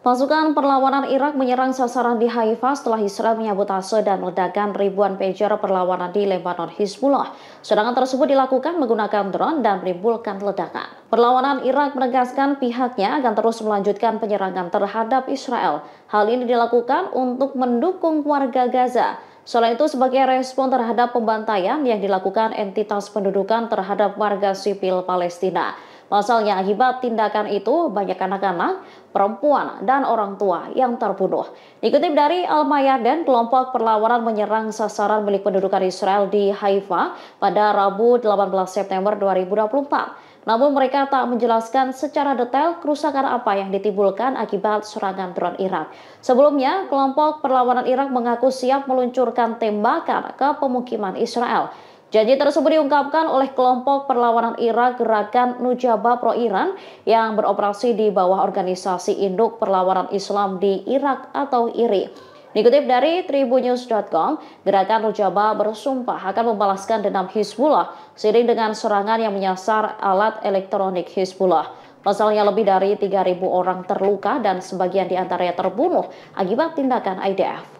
Pasukan perlawanan Irak menyerang sasaran di Haifa setelah Israel menyabotase dan meledakan ribuan pager perlawanan di Lebanon Hizbullah. Serangan tersebut dilakukan menggunakan drone dan menimbulkan ledakan. Perlawanan Irak menegaskan pihaknya akan terus melanjutkan penyerangan terhadap Israel. Hal ini dilakukan untuk mendukung warga Gaza. Selain itu, sebagai respon terhadap pembantaian yang dilakukan entitas pendudukan terhadap warga sipil Palestina. Pasalnya, akibat tindakan itu, banyak anak-anak, perempuan, dan orang tua yang terbunuh. Dikutip dari Al-Mayadin, kelompok perlawanan menyerang sasaran milik pendudukan Israel di Haifa pada Rabu 18 September 2024. Namun mereka tak menjelaskan secara detail kerusakan apa yang ditimbulkan akibat serangan drone Irak. Sebelumnya, kelompok perlawanan Irak mengaku siap meluncurkan tembakan ke pemukiman Israel. Janji tersebut diungkapkan oleh kelompok perlawanan Irak Gerakan Nujaba Pro-Iran yang beroperasi di bawah organisasi induk perlawanan Islam di Irak atau IRI. Dikutip dari tribunnews.com, Gerakan Nujaba bersumpah akan membalaskan dendam Hizbullah seiring dengan serangan yang menyasar alat elektronik Hizbullah. Pasalnya lebih dari 3.000 orang terluka dan sebagian diantaranya terbunuh akibat tindakan IDF.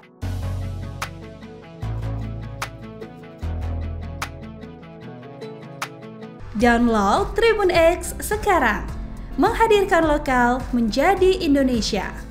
Download Tribun X sekarang, menghadirkan lokal menjadi Indonesia.